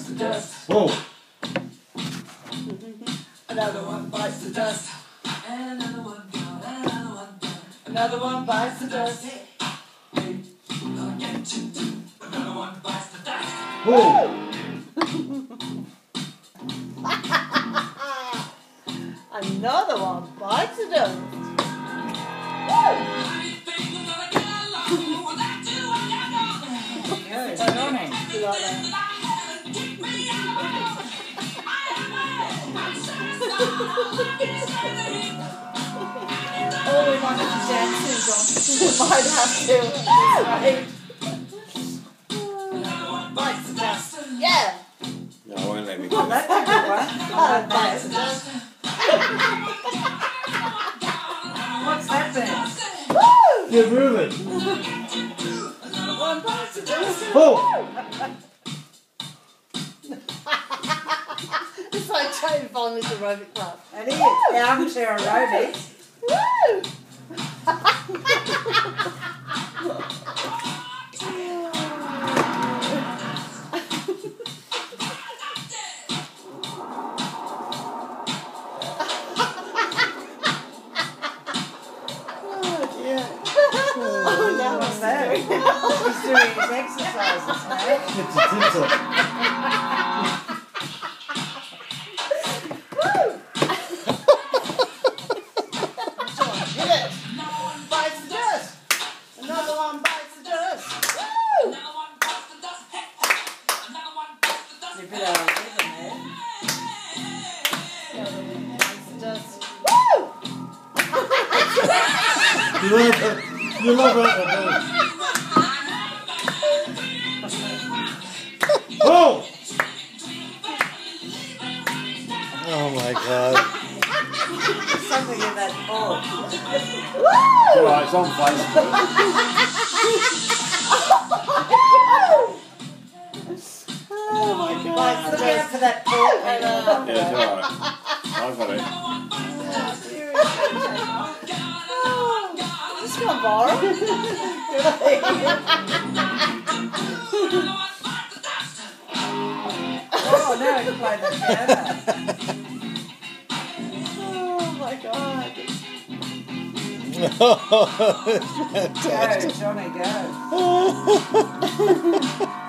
the dust. Whoa. Another one bites the dust. And another one gone, and another one gone. Another one bites the dust. Hey, gonna get you too. Another one bites the dust. Whoa. Another one bites the dust. Good. You like that? Oh, we might have to dance soon, You might have to. Right. Another one bites the dust. Yeah. No, I won't let me do Oh, it. that's a good one. Oh, bites the dust. What's that then? Woo! You're moving. Another one bites the dust. Whoa. It's like Jane Bond's aerobic club. It is. Armchair aerobics. Woo! Oh dear. Oh, now What's I'm that? doing He's doing his exercises now. It's a tinsel. Hit it. Bites the dust. Another one bites the dust. Woo! You put our rhythm there. Another one bites the dust. Woo! You love it. You love it. Whoa. Oh my God. Something in that board. It's alright, it's on Facebook. Oh my God. Right, look out for that board. Yeah, it's alright. I've got it. This is gone viral. Oh, now I can play the piano. Oh my God. Oh, it's fantastic. Go, Johnny, go.